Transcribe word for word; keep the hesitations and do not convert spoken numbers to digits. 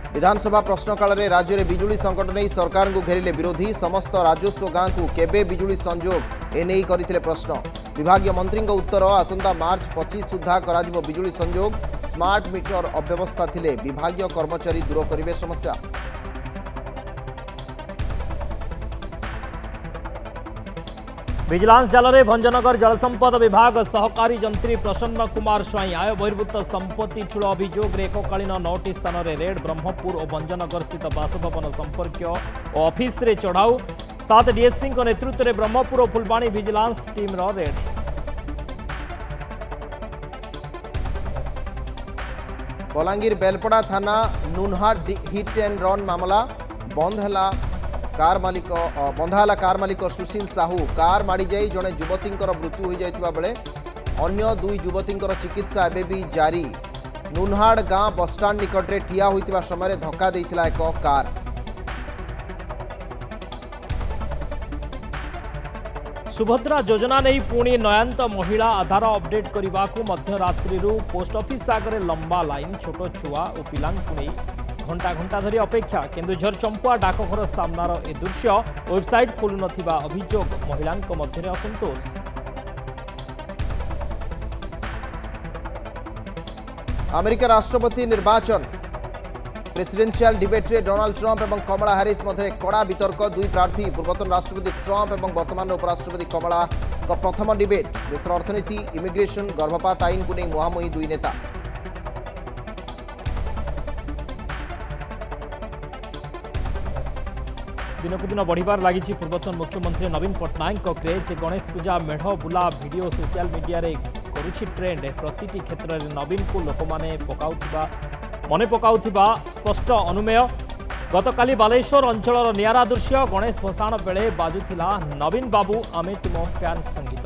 विधानसभा प्रश्नकाल में राज्य में बिजुली संकट नहीं सरकार को घेरिले विरोधी समस्त राजस्व गाँ को केबे बिजुली संजोग एने करथिले प्रश्न विभागीय मंत्री उत्तर आसंता मार्च पच्चीस सुधा कराजिबो बिजुली संजोग स्मार्ट मीटर अव्यवस्था थिले विभागीय कर्मचारी दूर करिवे समस्या। विजिलेंस जाल में भंजनगर जलसंपद विभाग सहकारी जंत्री प्रसन्न कुमार स्वाई आय बहिर्भूत संपत्ति ठूल अभियोग एककालीन नौटी स्थान में रेड ब्रह्मपुर और भंजनगर स्थित बासभवन संपर्क और ऑफिस रे चढ़ाऊ सात डीएसपी नेतृत्व में ब्रह्मपुर और Phulbani vigilance team raid. Balangir Belpada थाना नुनहाट हिट एंड रन मामला बंद है कार मालिक बंधाला कार मालिक सुशील साहू कार माड़ी जाई जड़े युवती मृत्यु हो जाइतिबा बेले अन्य दुई युवती चिकित्सा एबे भी जारी। नुनहाड़ गाँ बसस्टाण्ड निकट में ठिया होइतिबा समय धक्का देइतिला एक कार। सुभद्रा योजना नहीं पुणी नयांत महिला आधार अपडेट करने को मध्यरात्रि पोस्ट ऑफिस आगे लंबा लाइन छोट छुआ और पिला घंटा घंटा धरी अपेक्षा केन्दुझर चंपुआ डाकघर सामनार ए दृश्य वेबसाइट खोलु नथिबा अभियोग महिलां मध्य असंतोष। अमेरिका राष्ट्रपति निर्वाचन प्रेसिडेंशियल डिबेट रे डोनाल्ड ट्रंप और कमला हैरिस मध्य कड़ा वितर्क दुई प्रार्थी पूर्वतन राष्ट्रपति ट्रंप और वर्तमान उपराष्ट्रपति कमला का प्रथम डिबेट देशर अर्थनीति इमिग्रेशन गर्भपात आईन को नहीं मुहांमुही दुई नेता। दिनक दिन बढ़िबार लगी पूर्वतन मुख्यमंत्री नवीन पट्टनायक क्रेज गणेश पूजा मेढ़ बुला वीडियो सोशल मीडिया रे करुछि ट्रेंड प्रति क्षेत्र में नवीन को लोक माने पकाउथिबा मने पकाउथिबा स्पष्ट अनुमेय। गतकाली बालेश्वर अंचल नियारा दृश्य गणेश भसाण बेले बाजुथिला नवीन बाबू आमे तुम फैन संगीत।